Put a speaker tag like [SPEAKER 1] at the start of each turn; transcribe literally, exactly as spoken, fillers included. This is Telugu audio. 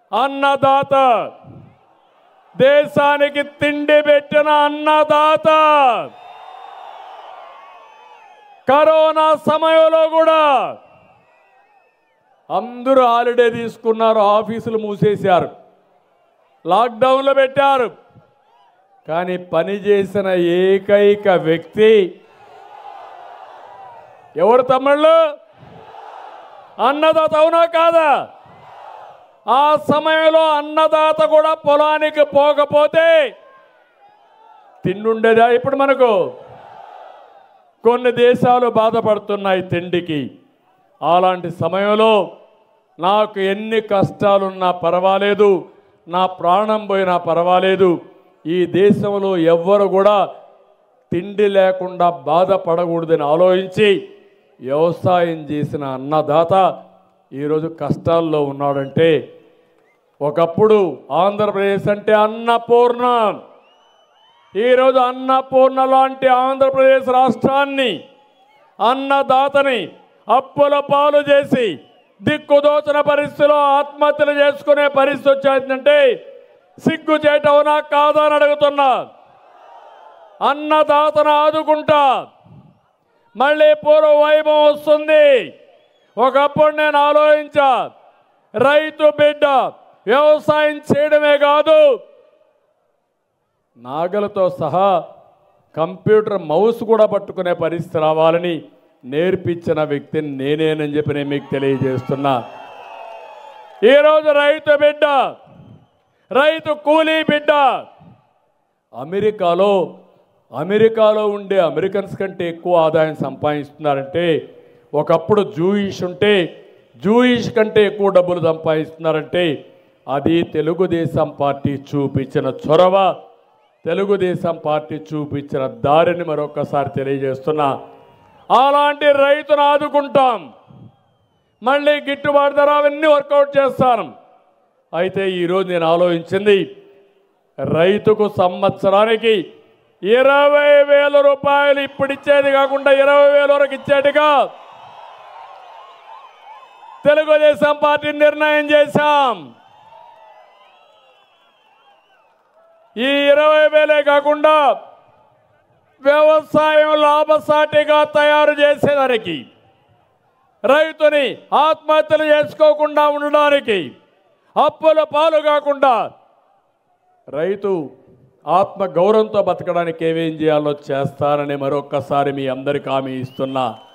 [SPEAKER 1] అన్నదాత, దేశానికి తిండి పెట్టిన అన్నదాత. కరోనా సమయంలో కూడా అందరూ హాలిడే తీసుకున్నారు, ఆఫీసులు మూసేశారు, లాక్డౌన్లో పెట్టారు. కానీ పనిచేసిన ఏకైక వ్యక్తి ఎవరు తమ్ముళ్ళు? అన్నదాత. అవునా కాదా? ఆ సమయంలో అన్నదాత కూడా పొలానికి పోకపోతే తిండుండేదా? ఇప్పుడు మనకు కొన్ని దేశాలు బాధపడుతున్నాయి తిండికి. అలాంటి సమయంలో నాకు ఎన్ని కష్టాలున్నా పర్వాలేదు, నా ప్రాణం పోయినా పర్వాలేదు, ఈ దేశంలో ఎవ్వరు కూడా తిండి లేకుండా బాధపడకూడదని ఆలోచించి వ్యవసాయం చేసిన అన్నదాత ఈరోజు కష్టాల్లో ఉన్నాడంటే, ఒకప్పుడు ఆంధ్రప్రదేశ్ అంటే అన్నపూర్ణ, ఈరోజు అన్నపూర్ణ లాంటి ఆంధ్రప్రదేశ్ రాష్ట్రాన్ని, అన్నదాతని అప్పుల పాలు చేసి దిక్కుదోచిన పరిస్థితిలో ఆత్మహత్యలు చేసుకునే పరిస్థితి వచ్చేందంటే సిగ్గు చేయటవునా కాదా అని అడుగుతున్నా. అన్నదాతను ఆదుకుంటా, మళ్ళీ పూర్వ వైభవం వస్తుంది. ఒకప్పుడు నేను ఆలోచించా, రైతు బిడ్డ వ్యవసాయం చేయడమే కాదు, నాగలతో సహా కంప్యూటర్ మౌస్ కూడా పట్టుకునే పరిస్థితి రావాలని నేర్పించిన వ్యక్తిని నేనేనని చెప్పి నేను మీకు తెలియజేస్తున్నా. ఈరోజు రైతు బిడ్డ, రైతు కూలీ బిడ్డ అమెరికాలో అమెరికాలో ఉండే అమెరికన్స్ కంటే ఎక్కువ ఆదాయం సంపాదిస్తున్నారంటే, ఒకప్పుడు జూయిష్ ఉంటే జూయిష్ కంటే ఎక్కువ డబ్బులు సంపాదిస్తున్నారంటే అది తెలుగుదేశం పార్టీ చూపించిన చొరవ, తెలుగుదేశం పార్టీ చూపించిన దారిని మరొకసారి తెలియజేస్తున్నా. అలాంటి రైతును ఆదుకుంటాం, మళ్ళీ గిట్టుబాటు ధర అవన్నీ వర్కౌట్ చేస్తాను. అయితే ఈరోజు నేను ఆలోచించింది, రైతుకు సంవత్సరానికి ఇరవై వేల రూపాయలు ఇప్పుడు ఇచ్చేది కాకుండా ఇరవై వేల వరకు ఇచ్చేట్టుగా తెలుగుదేశం పార్టీ నిర్ణయం చేశాం. ఈ ఇరవై వేలే కాకుండా వ్యవసాయం లాభసాటిగా తయారు చేసేదానికి, రైతుని ఆత్మహత్యలు చేసుకోకుండా ఉండడానికి, అప్పుల పాలు కాకుండా రైతు ఆత్మ గౌరవంతో బతకడానికి ఏమేం చేయాలో చేస్తానని మరొక్కసారి మీ అందరికీ హామీ ఇస్తున్నా.